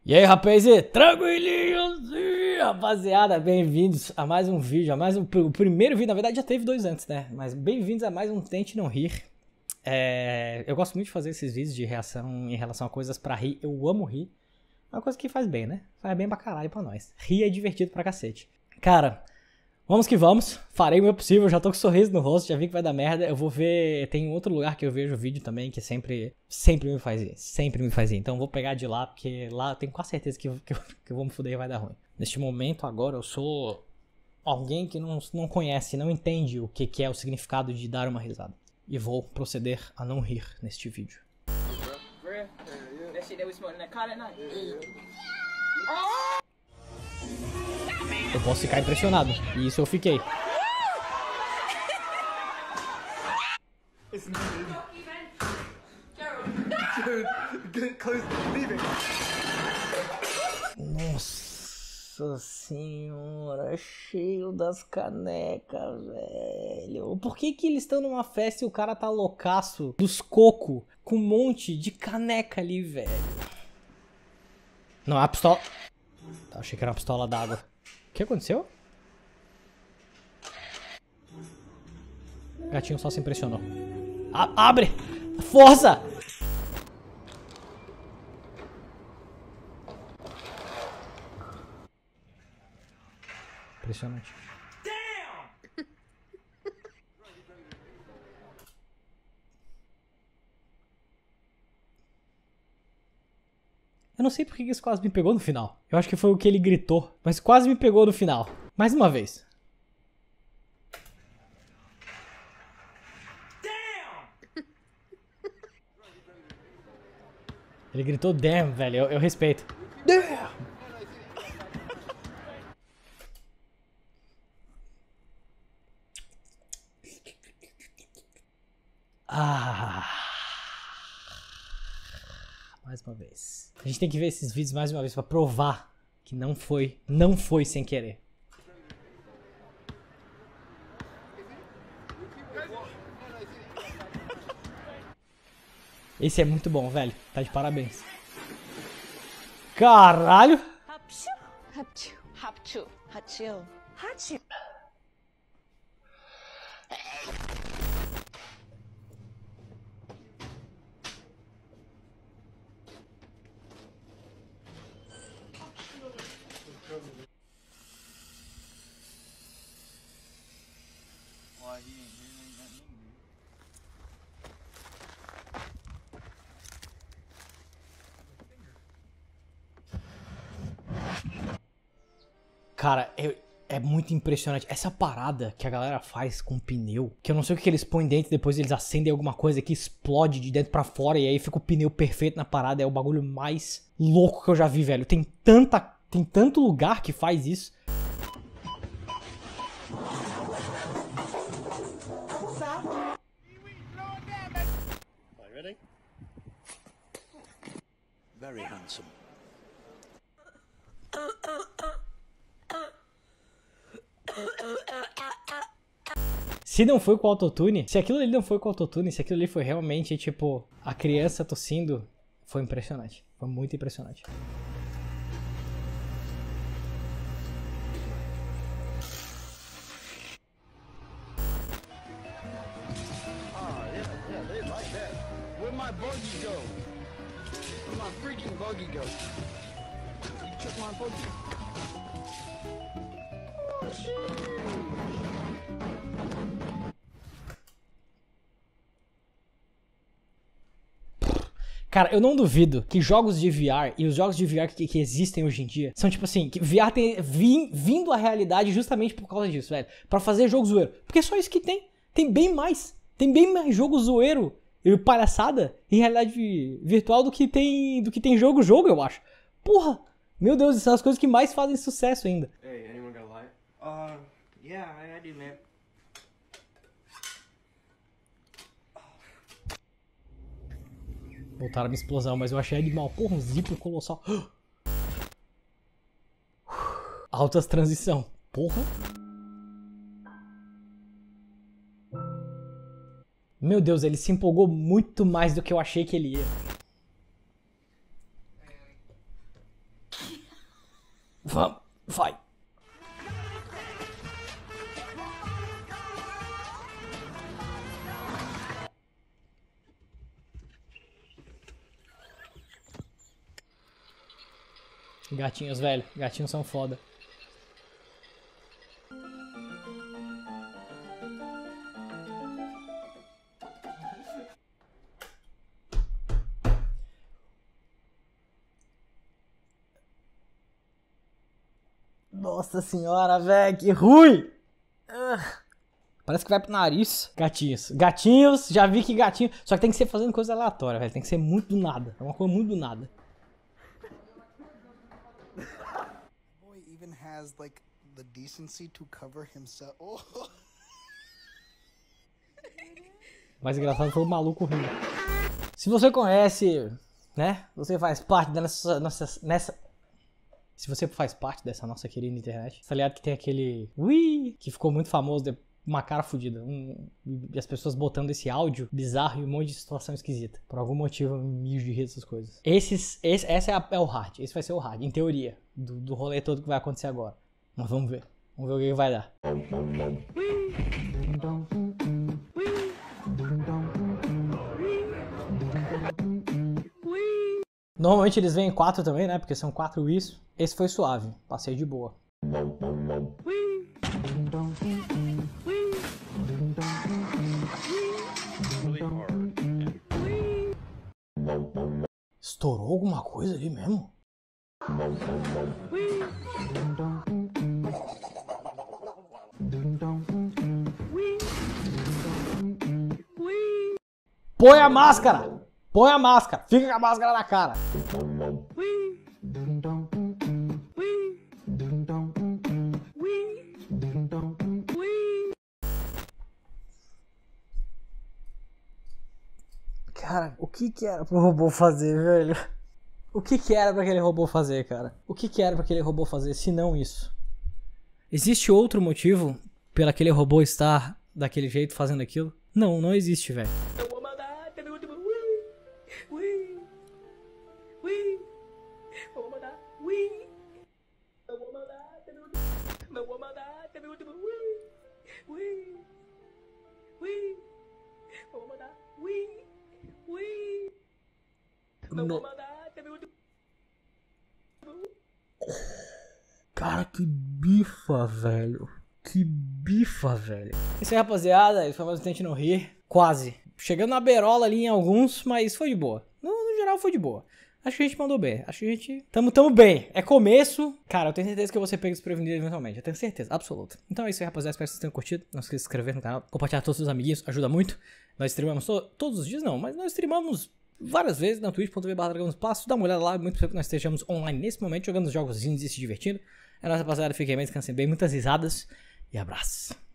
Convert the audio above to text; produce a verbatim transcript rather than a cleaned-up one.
E aí, rapaz, tranquilinhos, rapaziada, bem-vindos a mais um vídeo, a mais um, o primeiro vídeo, na verdade já teve dois antes, né, mas bem-vindos a mais um Tente Não Rir. É, eu gosto muito de fazer esses vídeos de reação em relação a coisas pra rir, eu amo rir, é uma coisa que faz bem, né, faz bem pra caralho pra nós, rir é divertido pra cacete. Cara, vamos que vamos, farei o meu possível, já tô com um sorriso no rosto, já vi que vai dar merda, eu vou ver, tem outro lugar que eu vejo vídeo também que sempre, sempre me faz isso, sempre me faz isso, então eu vou pegar de lá, porque lá eu tenho quase certeza que, que, que eu vou me fuder e vai dar ruim. Neste momento agora eu sou alguém que não, não conhece, não entende o que, que é o significado de dar uma risada, e vou proceder a não rir neste vídeo. Eu posso ficar impressionado, e isso eu fiquei. Nossa senhora, cheio das canecas, velho. Por que que eles estão numa festa e o cara tá loucaço dos cocos com um monte de caneca ali, velho? Não, é a pistola... Tá, achei que era uma pistola d'água. O que aconteceu? O gatinho só se impressionou. A abre! Força! Impressionante. Eu não sei porque isso quase me pegou no final. Eu acho que foi o que ele gritou, mas quase me pegou no final. Mais uma vez. Ele gritou damn, velho. Eu, eu respeito. Damn! Ah. Mais uma vez. A gente tem que ver esses vídeos mais uma vez pra provar que não foi, não foi sem querer. Esse é muito bom, velho. Tá de parabéns. Caralho! Hapchu, hapchu, hapchu, hapchu, hapchu. Cara, eu, é muito impressionante. Essa parada que a galera faz com pneu, que eu não sei o que eles põem dentro, depois eles acendem alguma coisa que explode de dentro pra fora e aí fica o pneu perfeito na parada. É o bagulho mais louco que eu já vi, velho. Tem tanta, tem tanto lugar que faz isso. Very handsome. Se não foi com autotune, se aquilo ali não foi com autotune, se aquilo ali foi realmente, tipo, a criança tossindo, foi impressionante. Foi muito impressionante. Ah, yeah, yeah, they like that. Where'd my buggy go? Where'd my freaking buggy go? You took my buggy. Oh, shit. Cara, eu não duvido que jogos de V R e os jogos de V R que, que existem hoje em dia são tipo assim, que V R tem vim, vindo à realidade justamente por causa disso, velho. Pra fazer jogo zoeiro. Porque é só isso que tem. Tem bem mais. Tem bem mais jogo zoeiro e palhaçada em realidade virtual do que tem do que tem jogo-jogo, eu acho. Porra! Meu Deus, essas são as coisas que mais fazem sucesso ainda. Hey, anyone got a light? Uh, yeah, I, I do, man. Voltaram a minha explosão, mas eu achei animal. Porra, um zíper colossal. Altas transição. Porra. Meu Deus, ele se empolgou muito mais do que eu achei que ele ia. Vamos, vai. Gatinhos, velho. Gatinhos são foda. Nossa senhora, velho, que ruim! Ah, parece que vai pro nariz. Gatinhos. Gatinhos, já vi que gatinho... Só que tem que ser fazendo coisa aleatória, velho. Tem que ser muito do nada. É uma coisa muito do nada. Boy even has like the decency to cover himself. Oh. Mais engraçado foi o maluco rindo. Se você conhece, né? Você faz parte dessa nossa... Nessa... Se você faz parte dessa nossa querida internet, tá ligado que tem aquele Ui, que ficou muito famoso, de uma cara fodida. Um, e as pessoas botando esse áudio bizarro e um monte de situação esquisita. Por algum motivo, eu mijo de rir essas coisas. Esses, esse, essa é, a, é o hard. Esse vai ser o hard, em teoria, do, do rolê todo que vai acontecer agora. Mas vamos ver. Vamos ver o que vai dar. Normalmente eles vêm em quatro também, né? Porque são quatro isso. Esse foi suave. Passei de boa. Estourou alguma coisa ali mesmo? Põe a máscara! Põe a máscara! Fica com a máscara na cara! Cara, o que que era pro robô fazer, velho? O que que era pra aquele robô fazer, cara? O que que era pra aquele robô fazer, se não isso? Existe outro motivo pelo aquele robô estar daquele jeito fazendo aquilo? Não, não existe, velho. No... Cara, que bifa, velho. Que bifa, velho. Isso aí, rapaziada. Isso foi mais um Tente Não Rir. Quase. Chegando na berola ali em alguns, mas foi de boa. No, no geral, foi de boa. Acho que a gente mandou bem. Acho que a gente... Tamo, tamo bem. É começo. Cara, eu tenho certeza que eu vou ser pego desprevenido eventualmente. Eu tenho certeza. Absoluta. Então é isso aí, rapaziada. Espero que vocês tenham curtido. Não esqueça de se inscrever no canal. Compartilhar com todos os seus amiguinhos. Ajuda muito. Nós streamamos to todos os dias, não. Mas nós streamamos várias vezes na twitch ponto tv barra dragão do espaço. Dá uma olhada lá. Muito possível que nós estejamos online nesse momento. Jogando os jogos e se divertindo. É nóis, rapaziada. Fiquem bem. Descansem bem. Muitas risadas. E abraço.